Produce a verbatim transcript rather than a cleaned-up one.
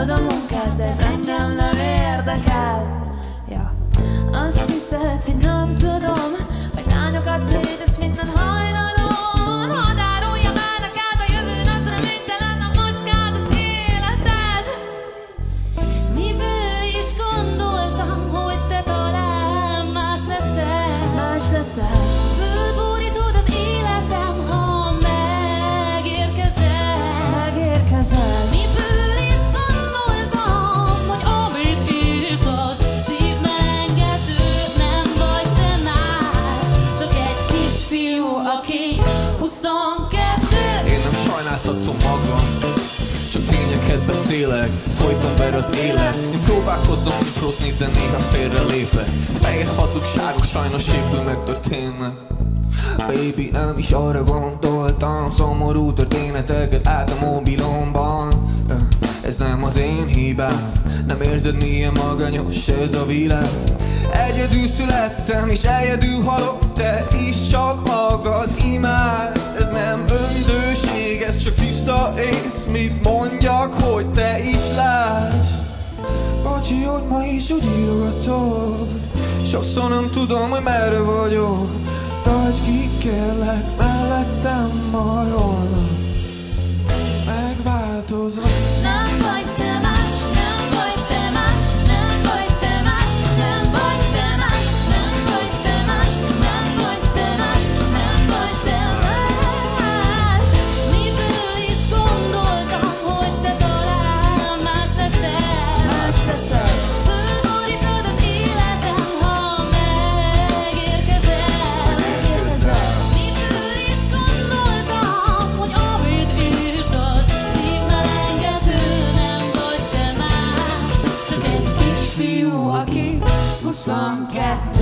csinálod a munkád, de ez engem nem érdekel. Ja. Azt hiszed, hogy nem tudom, hogy lányokat szétesz minden hajnalon. Hadd áruljam el neked, a jövőn az reménytelen, a macskád az életed. Miből is gondoltam, hogy te talán más leszel. Más leszel. Fölborítod az életem, ha megérkezel. Megérkezel. Miből is gondoltam, hogy amit írsz az szívmelengető. Nem vagy te más, csak egy kisfiú, aki huszonkettő. Én nem sajnáltatom magam, csak tényeket beszélek, folyton ver az élet. Én próbálkozom improzni, de néha félrelépek. Fehér hazugságok sajnos éppen megtörténnek. Baby, nem is arra gondoltam, szomorú történeteket át a mobilomban. Ez nem az én hibám, nem érzed milyen maganyos ez a világ. Egyedül születtem és egyedül halok, te is csak magad imád. Ez nem önzőség, ez csak tiszta ész, mit mondjak, hogy te is láss. Bocsi, hogy ma is úgy írogatod, sokszor nem tudom, hogy merre vagyok. Tarts ki, kérlek, mellettem majd holnap megváltozva. Nem vagy te más, nem vagy te más, nem vagy te más, nem vagy te más, nem vagy te más, nem vagy te más, nem vagy te más. Miből is gondoltam, hogy te talán más leszel. Más leszel. Fölborítod az életem, ha megérkezel. Megérkezel. Miből is gondoltam, hogy amit írsz az szívmelengető. Nem vagy te más, csak egy kisfiú, aki huszonkettő.